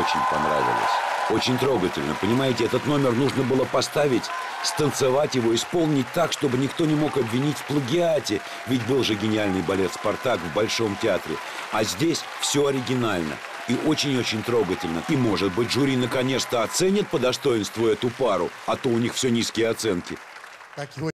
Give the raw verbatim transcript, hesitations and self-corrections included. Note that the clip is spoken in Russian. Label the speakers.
Speaker 1: очень понравилось. Очень трогательно. Понимаете, этот номер нужно было поставить, станцевать его, исполнить так, чтобы никто не мог обвинить в плагиате. Ведь был же гениальный балет «Спартак» в Большом театре. А здесь все оригинально и очень-очень трогательно. И, может быть, жюри наконец-то оценит по достоинству эту пару, а то у них все низкие оценки.
Speaker 2: Так его